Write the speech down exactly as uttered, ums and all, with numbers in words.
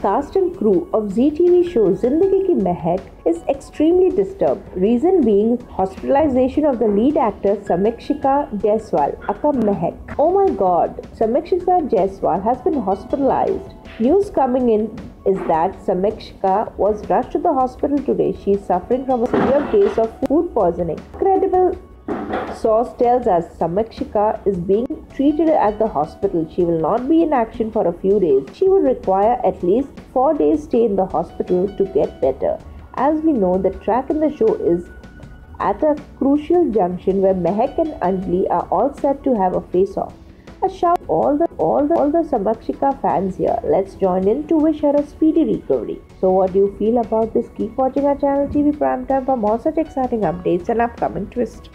cast and crew of Zee T V show Zindagi Ki Mehak is extremely disturbed. Reason being hospitalization of the lead actor Samikshika Jaiswal, aka Mehak. Oh my god, Samikshika Jaiswal has been hospitalized. News coming in is that Samikshika was rushed to the hospital today. She is suffering from a severe case of food poisoning. Credible source tells us Samikshika is being treated at the hospital. She will not be in action for a few days. She will require at least four days stay in the hospital to get better. As we know, the track in the show is at a crucial junction where Mehak and Anjali are all set to have a face-off. A shout all the all the all the Samikshika fans here. Let's join in to wish her a speedy recovery. So what do you feel about this? Keep watching our channel T V Primetime for more such exciting updates and upcoming twists.